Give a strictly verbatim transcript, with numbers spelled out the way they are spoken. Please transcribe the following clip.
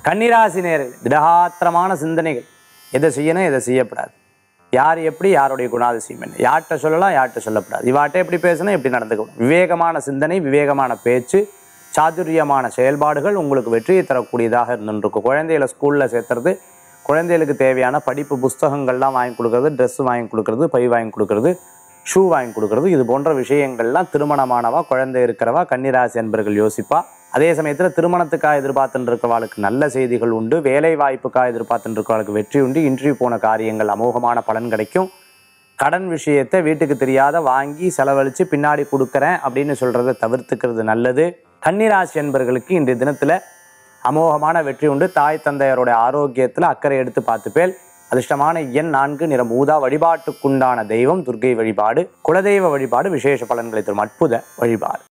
கன்னிராசி நேயர்களே, திடகாத்திரமான சிந்தனைகள். எதை செய்யணும், எதை செய்யக்கூடாது, யார் எப்படி, யாருடைய குணாதிசயம் என்ன, யார்கிட்ட சொல்லலாம், யார்கிட்ட சொல்லக்கூடாது, இவாட்ட எப்படி பேசணும், எப்படி நடந்துக்கணும். விவேகமான சிந்தனை, விவேகமான பேச்சு, சாதுரியமான செயல்பாடுகள் உங்களுக்கு வெற்றியை தரக்கூடியதாக இருந்துருக்கும். குழந்தைகளை ஸ்கூலில் சேர்த்துறது, குழந்தைகளுக்கு தேவையான படிப்பு புஸ்தகங்கள்லாம் வாங்கி கொடுக்கறது, ட்ரெஸ்ஸு வாங்கி கொடுக்கறது, பை வாங்கி கொடுக்கறது, ஷூ வாங்கி கொடுக்கறது, இது போன்ற விஷயங்கள்லாம் திருமணமானவா, குழந்தை இருக்கிறவா, கன்னிராசி என்பர்கள் யோசிப்பா. அதே சமயத்தில் திருமணத்துக்காக எதிர்பார்த்துட்டு இருக்கிறவாளுக்கு நல்ல செய்திகள் உண்டு. வேலை வாய்ப்புக்காக எதிர்பார்த்துட்டு இருக்கிறவாளுக்கு வெற்றி உண்டு. இன்றைய போன காரியங்கள் அமோகமான பலன் கிடைக்கும். கடன் விஷயத்தை வீட்டுக்கு தெரியாத வாங்கி செலவழித்து பின்னாடி கொடுக்குறேன் அப்படின்னு சொல்கிறத தவிர்த்துக்கிறது நல்லது. கன்னிராசி என்பர்களுக்கு இன்றைய தினத்தில் அமோகமான வெற்றி உண்டு. தாய் தந்தையருடைய ஆரோக்கியத்தில் அக்கறை எடுத்து பார்த்துப்பேல். அதிர்ஷ்டமான எண் நான்கு, நிறம் ஊதா. வழிபாட்டுக்குண்டான தெய்வம் துர்க்கை வழிபாடு. குலதெய்வ வழிபாடு விசேஷ பலன்களை தரும் அற்புத வழிபாடு.